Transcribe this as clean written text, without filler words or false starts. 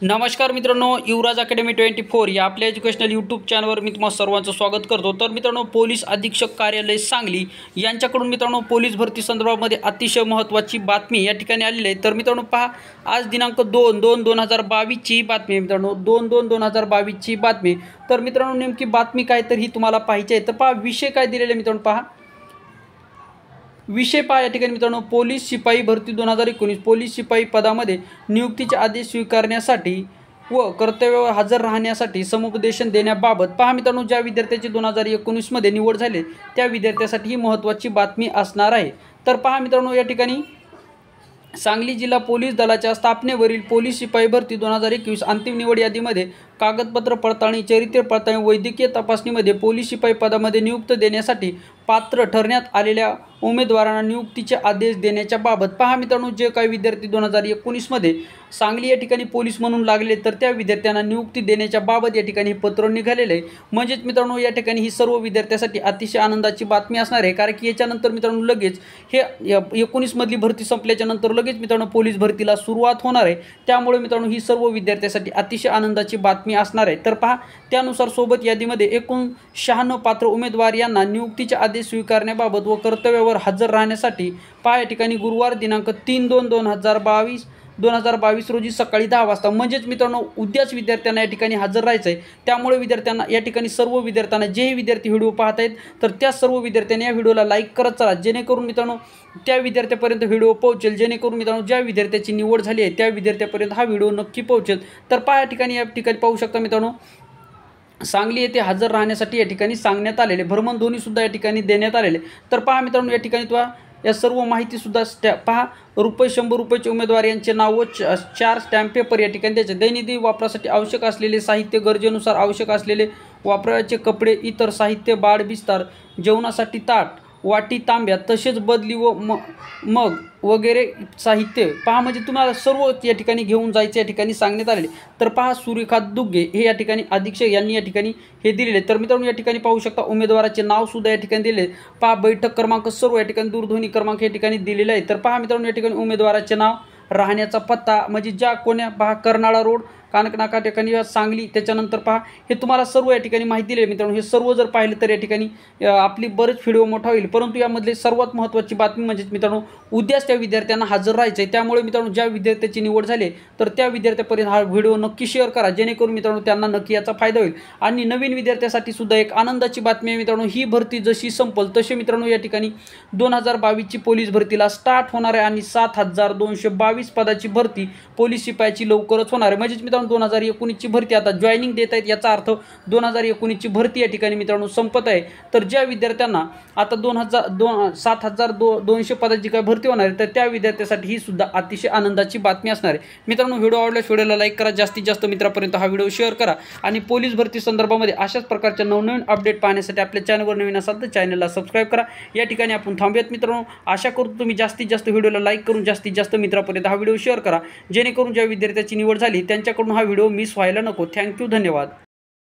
नमस्कार मित्रांनो, युवराज अकॅडमी 24 या आपल्या एज्युकेशनल यूट्यूब चॅनलवर मी तुम्हा सर्वांचं स्वागत करतो। तर मित्रांनो, पोलीस अधीक्षक कार्यालय सांगली यांच्याकडून मित्रांनो पोलीस भरती संदर्भामध्ये अतिशय महत्त्वाची बातमी या ठिकाणी आलेली आहे। तर मित्रांनो पहा, आज दिनांक 2/2/2022 ची बातमी मित्रांनो, 2/2/2022 ची बातमी। तर मित्रांनो, नेमकी बातमी काय तर ही तुम्हाला पाहिजे आहे। तर पहा, विषय काय दिलेले मित्रांनो, पहा विषय पहा या ठिकाणी मित्रांनो, पोलीस शिपाई भरती 2019 पोलीस शिपाई पदामध्ये नियुक्तीचे आदेश स्वीकारण्यासाठी व कर्तव्यावर हजर राहण्यासाठी समुपदेशन देण्याबाबत पहा मित्रांनो, ज्या विद्यार्थ्याची 2019 मध्ये निवड झाली त्या विद्यार्थ्यासाठी ही महत्त्वाची बातमी असणार आहे। तर पहा मित्रांनो, या ठिकाणी सांगली जिल्हा पोलीस दलाच्या स्थापनेवरील पोलीस शिपाई भरती 2021 अंतिम निवड यादीमध्ये कागदपत्र पडताळणी, चरित्र पडताळणी, वैद्यकीय तपासणीमध्ये पोलीस शिपाई पदामध्ये नियुक्त देण्यासाठी पात्र ठरण्यात आलेल्या उमेदवारांना नियुक्तीचे आदेश देण्याच्या बाबत पहा मित्रांनो, जे काही विद्यार्थी 2019 मध्ये सांगली या ठिकाणी पोलीस म्हणून लागले तर त्या विद्यार्थ्यांना नियुक्ती देण्याच्या बाबत या ठिकाणी हे पत्र निघालेले आहे। म्हणजेच मित्रांनो, या ठिकाणी ही सर्व विद्यार्थ्यांसाठी अतिशय आनंदाची बातमी असणार आहे, कारण की याच्यानंतर मित्रांनो लगेच हे 19 मधली भरती संपल्याच्या नंतर लगेच मित्रांनो पोलीस भरतीला सुरुवात होणार आहे। त्यामुळे मित्रांनो ही सर्व विद्यार्थ्यांसाठी अतिशय आनंदाची बातमी असणार आहे। तर पहा, त्यानुसार सोबत यादीमध्ये एकूण 96 पात्र उमेदवार यांना नियुक्तीचे आदेश स्वीकारण्याबाबत व कर्तव्यावर हजर राहण्यासाठी पहा या ठिकाणी गुरुवार दिनांक 3/2/2022 रोजी सकाळी 10 वाजता म्हणजेच मित्रांनो उद्याच विद्यार्थ्यांना या ठिकाणी हजर राहायचं आहे। त्यामुळे विद्यार्थ्यांना या ठिकाणी सर्व विद्यार्थ्यांना जेही विद्यार्थी व्हिडिओ पाहत आहेत तर त्या सर्व विद्यार्थ्यांनी या व्हिडिओला लाईक करत चला, जेणेकरून मित्रांनो त्या विद्यार्थ्यापर्यंत व्हिडिओ पोहोचेल, जेणेकरून मित्रांनो ज्या विद्यार्थ्याची निवड झाली आहे त्या विद्यार्थ्यापर्यंत हा व्हिडिओ नक्की पोहोचेल। तर पहा या ठिकाणी पाहू शकता मित्रांनो, सांगली येथे हजर राहण्यासाठी या ठिकाणी सांगण्यात आलेले भ्रमणध्वनी सुद्धा या ठिकाणी देण्यात आलेले। तर पहा मित्रांनो, या ठिकाणी तुम्हा या सर्व माहिती सुद्धा पहा, ₹100 उमेदवार यांचे नाव व 4 स्टॅम्प पेपर या ठिकाणी द्यायचे। दैनंदिन वापरासाठी आवश्यक असलेले साहित्य, गरजेनुसार आवश्यक असलेले वापराचे कपडे, इतर साहित्य, बाळ बिस्तार, जेवणासाठी ताट, वाटी, तांब्या, तसेच बदली व मग वगैरे साहित्य पहा, म्हणजे तुम्हाला सर्व या ठिकाणी घेऊन जायचे या ठिकाणी सांगण्यात आलेले। तर पहा, सूर्यकांत दुग्गे हे या ठिकाणी अधीक्षक यांनी या ठिकाणी हे दिलेले। तर मित्रांनो, या ठिकाणी पाहू शकता उमेदवाराचे नाव सुद्धा या ठिकाणी दिले। पहा, बैठक क्रमांक सर्व या ठिकाणी, दूरध्वनी क्रमांक या ठिकाणी दिलेला आहे। तर पहा मित्रांनो, या ठिकाणी उमेदवाराचे नाव, राहण्याचा पत्ता, म्हणजे ज्या कोण्या पहा कर्नाळा रोड, कानकनाका ठिकाणी सांगली। त्याच्यानंतर पहा हे तुम्हाला सर्व या ठिकाणी माहिती दिली मित्रांनो। हे सर्व जर पाहिले तर या ठिकाणी आपली बरेच व्हिडिओ मोठा होईल, परंतु यामधले सर्वात महत्त्वाची बातमी म्हणजे मित्रांनो उद्याच त्या विद्यार्थ्यांना हजर राहायचं आहे। त्यामुळे मित्रांनो ज्या विद्यार्थ्याची निवड झाली तर त्या विद्यार्थ्यापर्यंत हा व्हिडिओ नक्की शेअर करा, जेणेकरून मित्रांनो त्यांना नक्की याचा फायदा होईल। आणि नवीन विद्यार्थ्यासाठी सुद्धा एक आनंदाची बातमी आहे मित्रांनो, ही भरती जशी संपल तसे मित्रांनो या ठिकाणी 2022 ची पोलीस भरतीला स्टार्ट होणार आहे आणि 7222 पदाची भरती पोलीस शिपायाची लवकरच होणार आहे। म्हणजेच मित्रांनो 2019 ची भरती आता जॉईनिंग देत आहेत, याचा अर्थ 2019 ची भरती या ठिकाणी मित्रांनो संपत आहे। तर ज्या विद्यार्थ्यांना आता 7200 पदाची काय भरती होणार आहे तर त्या विद्यार्थ्यासाठी ही सुद्धा अतिशय आनंदाची बातमी असणार आहे। मित्रांनो, व्हिडिओ आवडल्यास व्हिडिओला लाईक करा, जास्तीत जास्त मित्रांपर्यंत हा व्हिडिओ शेअर करा आणि पोलीस भरती संदर्भामध्ये अशाच प्रकारच्या नवनवीन अपडेट पाहण्यासाठी आपल्या चॅनलवर नवीन असाल तर चॅनलला सबस्क्राईब करा। या ठिकाणी आपण थांबूयात मित्रांनो, आशा करतो तुम्ही जास्तीत जास्त व्हिडिओला लाईक करून जास्तीत जास्त मित्रांपर्यंत हा व्हिडिओ शेअर करा, जेणेकरून ज्या विद्यार्थ्याची निवड झाली त्यांच्याकडून हा व्हिडिओ मिस व्हायला नको। थँक्यू, धन्यवाद।